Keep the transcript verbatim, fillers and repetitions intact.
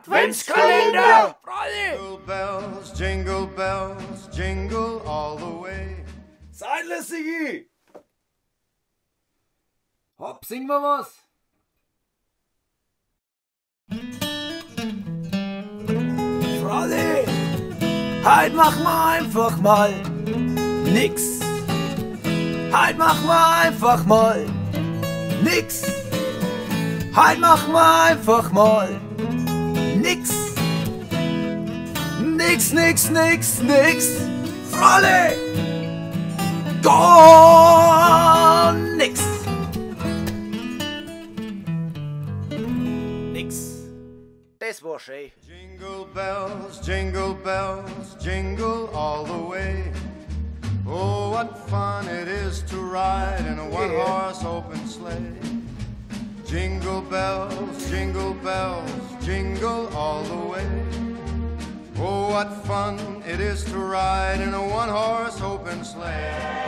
Adventskalender! Jingle bells, jingle bells, jingle all the way. Seidlaas, Siggi! Hopp, singen wir was? Fralli, heut machen wir einfach mal nix. Heut machen wir einfach mal nix. Heut machen wir einfach mal nix. Nix, nix, nix, nix. Fralli, gar nix. Nix. Das war schön. Jingle bells, jingle bells, jingle all the way. Oh, what fun it is to ride in a one-horse open sleigh. Jingle bells, jingle bells, jingle all the way. Oh, what fun it is to ride in a one-horse open sleigh.